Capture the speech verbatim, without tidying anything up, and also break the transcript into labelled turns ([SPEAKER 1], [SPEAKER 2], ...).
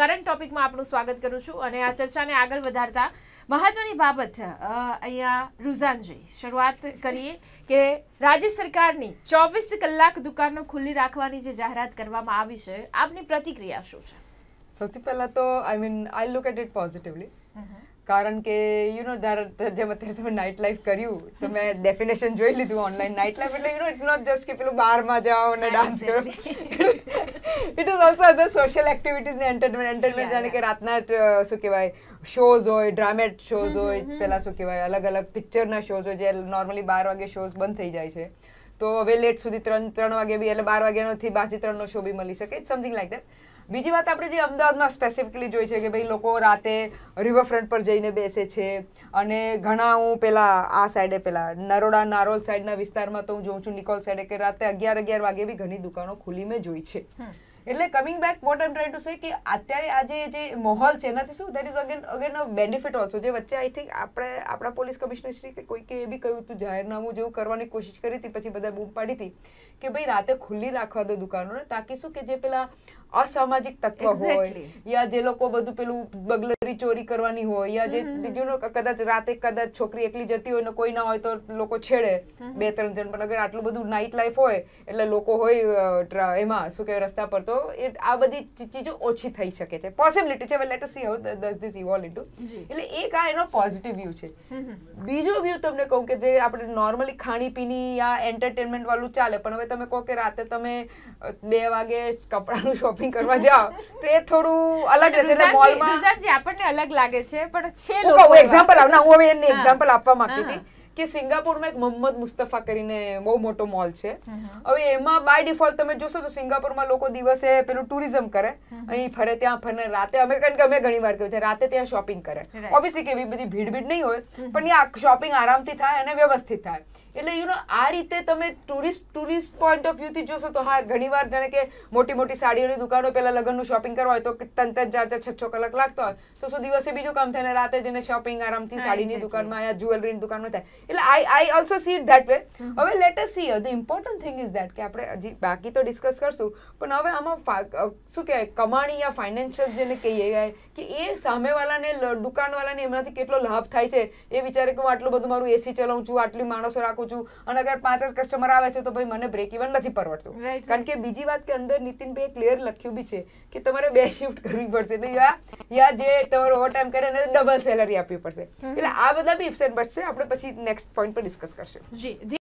[SPEAKER 1] Current ટોપિકમાં આપનું સ્વાગત કરું છું અને આ ચર્ચાને આગળ વધારતા મહત્વની બાબત અહીંયા રુઝાનજી શરૂઆત કરીએ કે રાજ્ય સરકારની ચોવીસ કલાક દુકાનો ખુલ્લી રાખવાની જે જાહેરાત કરવામાં આવી છે આપની પ્રતિક્રિયા શું છે?
[SPEAKER 2] સૌથી પહેલા તો I mean I look at it positively, કારણ કે યુ નો જેમ અત્યારે તમે નાઇટ લાઈફ કર્યું તો મેં ડેફિનેશન જોઈ લીધું ઓનલાઈન. નાઇટ લાઈફ એટલે you know it's not just કે પેલું બારમાં જાઓ અને ડાન્સ કરો. It is also other social activities ને એન્ટરટેનમેન્ટ એન્ટરટેનમેન્ટ જાણે કે રાતના શું કહેવાય શોઝ હોય, ડ્રામેટ શોઝ હોય, પેલા શું કહેવાય અલગ અલગ પિક્ચરના શોઝ હોય જે નોર્મલી બાર વાગે શોઝ બંધ થઈ જાય છે, તો હવે લેટ સુધી ત્રણ ત્રણ વાગે બી એટલે બાર વાગ્યાનોથી બારથી ત્રણનો શો બી મળી શકે. It's something like that. બીજી વાત આપણે જે અમદાવાદમાં સ્પેસિફિકલી જોઈ છે કે ભાઈ લોકો રાતે રિવરફ્રન્ટ પર જઈને બેસે છે અને ઘણા હું પેલા આ સાઈડે પેલા નરોડા નારોલ સાઈડના વિસ્તારમાં તો હું જોઉં છું નિકોલ સાઈડે કે રાતે અગિયાર અગિયાર વાગે બી ઘણી દુકાનો ખુલ્લી મેં જોઈ છે. એટલે coming back what I am trying to say કે અત્યારે આજે જે માહોલ છે એનાથી શું that is again again a benefit also. જે વચ્ચે આઈ થિંક આપણે આપણા પોલીસ કમિશનર શ્રી કે કોઈકે એ બી કહ્યું હતું જાહેરનામું જેવું કરવાની કોશિશ કરી હતી, પછી બધા બૂમ પાડી હતી કે ભાઈ રાતે ખુલ્લી રાખવા દો દુકાનોને, તાકી શું કે જે પેલા અસામાજિક તત્વ હોય યા જે લોકો બધું પેલું બગલરી ચોરી કરવાની હોય યા જે કદાચ રાતે કદાચ છોકરી એકલી જતી હોય ને કોઈ ના હોય તો લોકો છેડે બે ત્રણ જણ, પણ અગર આટલું બધું નાઇટ લાઈફ હોય એટલે લોકો હોય એમાં શું કહેવાય રસ્તા પર, તો એ આ બધી ચીજો ઓછી થઈ શકે છે. પોસિબિલિટી છે. Let us see how does this evolve into. એટલે એક આ એનો પોઝિટિવ વ્યૂ છે. બીજો વ્યૂ તમને કહું કે જે આપણે નોર્મલી ખાણીપીણી યા એન્ટરટેનમેન્ટ વાળું ચાલે, પણ હવે તમે કહો કે રાતે તમે બે વાગે કપડાનું શોપિંગ કરવા જાઓ તો એ થોડું અલગ રહેશે. મોલમાં
[SPEAKER 1] રુઝાનજી આપણને અલગ લાગે છે પણ છે લોકો
[SPEAKER 2] એક્ઝામ્પલ આવ ના હું હવે એની એક્ઝામ્પલ આપવા માંગતી હતી કે સિંગાપુરમાં એક મોહમ્મદ મુસ્તફા કરીને બહુ મોટો મોલ છે. હવે એમાં બાય ડિફોલ્ટ તમે જોશો તો સિંગાપુરમાં લોકો દિવસે પેલું ટુરિઝમ કરે, અહીં ફરે ત્યાં ફરે, રાતે અમે કારણ કે અમે ઘણી વાર કહ્યું છે રાતે ત્યાં શોપિંગ કરે. ઓબ્વિયસલી કે એવી બધી ભીડ ભીડ નહીં હોય પણ ત્યાં શોપિંગ આરામથી થાય અને વ્યવસ્થિત થાય. એટલે યુ નો આ રીતે તમે ટુરિસ્ટ ટુરિસ્ટ પોઈન્ટ ઓફ વ્યૂથી જોશો તો હા ઘણી વાર જાણે કે મોટી મોટી સાડીઓની દુકાનો પેલા લગ્નનું શોપિંગ કરવા હોય તો ત્રણ ત્રણ ચાર ચાર છ છ કલાક લાગતો હોય, તો શું દિવસે બીજું કામ થાય ને રાતે જઈને શોપિંગ આરામથી સાડીની દુકાનમાં યા જ્વેલરીની દુકાનમાં થાય. એટલે I I also see it that way. હવે let us see the important thing is that કે આપણે હજી બાકી તો ડિસ્કસ કરશું, પણ હવે આમાં શું કહેવાય કમાણી યા ફાઇનાન્શિયલ જેને કહીએ કે એ સામેવાળાને દુકાનવાળાને એમનાથી કેટલો લાભ થાય છે એ વિચારે કે હું આટલું બધું મારું એસી ચલાવું છું, આટલી માણસો રાખું છું અને અગર પાંચ જ કસ્ટમર આવે છે તો ભાઈ મને બ્રેક ઇવન નથી પરવડતું. કારણ કે બીજી વાત કે અંદર નીતિનભાઈ ક્લિયર લખ્યું બી છે કે તમારે બે શિફ્ટ કરવી પડશે એટલે યા યા જે તમારો ઓવર ટાઈમ કરે એને ડબલ સેલરી આપવી પડશે. એટલે આ બધા બી ઇફ્સ એન્ડ બટ્સ છે. આપણે પછી નેક્સ્ટ પોઈન્ટ પર ડિસ્કસ કરશું.
[SPEAKER 1] જી.